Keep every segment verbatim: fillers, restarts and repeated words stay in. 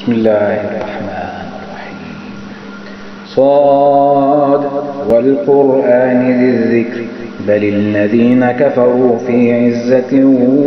بسم الله الرحمن الرحيم. صاد والقرآن ذي الذكر بل الذين كفروا في عزة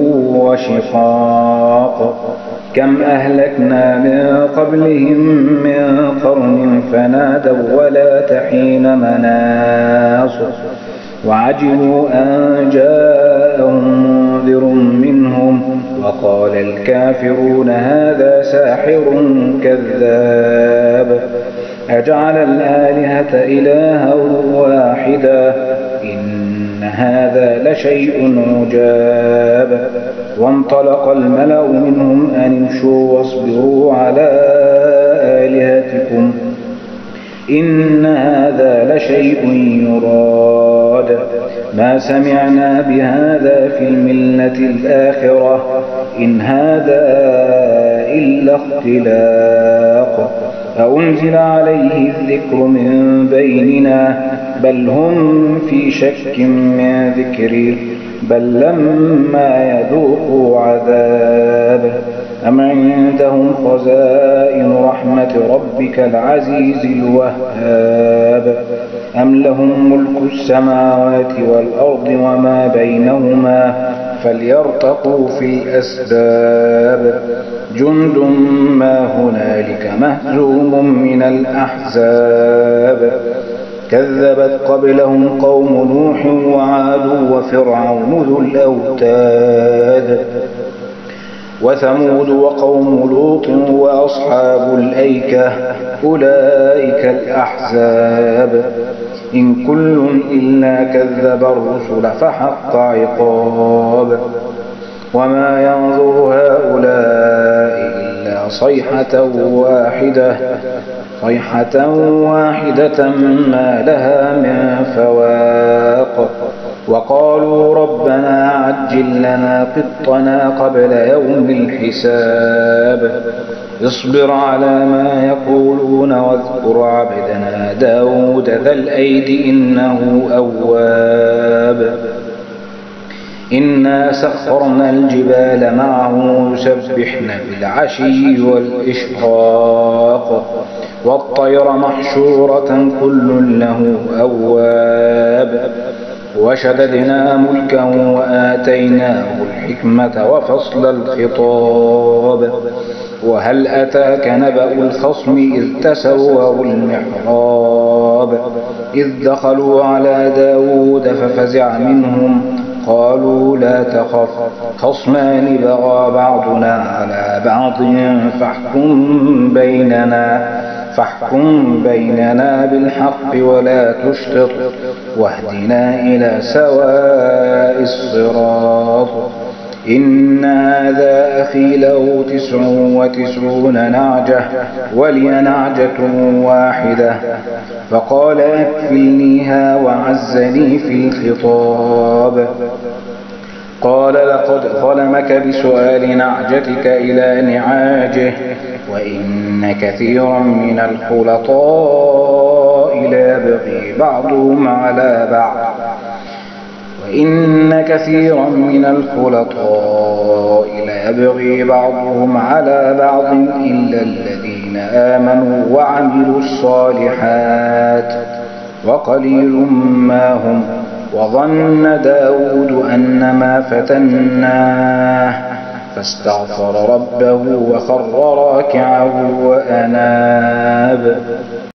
وشقاق كم أهلكنا من قبلهم من قرن فنادوا ولا تحين مناص وعجبوا أن جاءهم منذر منهم وقال الكافرون هذا ساحر كذاب أجعل الآلهة إلها واحدا إن هذا لشيء عجاب وانطلق الملأ منهم أن امشوا واصبروا على آلهتكم إن هذا لشيء يراد ما سمعنا بهذا في الملة الآخرة إن هذا إلا اختلاق أأنزل عليه الذكر من بيننا بل هم في شك من ذكري بل لما يذوقوا عذاب أم عندهم خزائن رحمة ربك العزيز الوهاب أم لهم ملك السماوات والأرض وما بينهما فليرتقوا في الأسباب جند ما هنالك مهزوم من الأحزاب كذبت قبلهم قوم نوح وعاد وفرعون ذو الأوتاد وثمود وقوم لوط وأصحاب الأيكة أولئك الأحزاب إن كل إلا كذب الرسل فحق عقاب وما ينظر هؤلاء إلا صيحة واحدة صيحة واحدة ما لها من فواق وقالوا ربنا عجل لنا قطنا قبل يوم الحساب اصبر على ما يقولون واذكر عبدنا داود ذا الأيد إنه أواب إنا سخرنا الجبال معه يسبحن بالعشي والإشراق والطير محشورة كل له أواب وشددنا ملكه وآتيناه الحكمة وفصل الخطاب وهل أتاك نبأ الخصم إذ تسوروا المحراب إذ دخلوا على داود ففزع منهم قالوا لا تخف خصمان بغى بعضنا على بعض فاحكم بيننا فاحكم بيننا بالحق ولا تشطط واهدنا إلى سواء الصراط إن هذا أخي له تسع وتسعون نعجة ولي نعجة واحدة فقال أكفلنيها وعزني في الخطاب قال لقد ظلمك بسؤال نعجتك إلى نعاجه وإن كثيرا من الخلطاء ليبغي بعضهم على بعض وإن كثيرا من الخلطاء ليبغي بعضهم على بعض إلا الذين آمنوا وعملوا الصالحات وقليل ما هم وظن داود أنما فتناه فاستغفر ربه وخر راكعا وأناب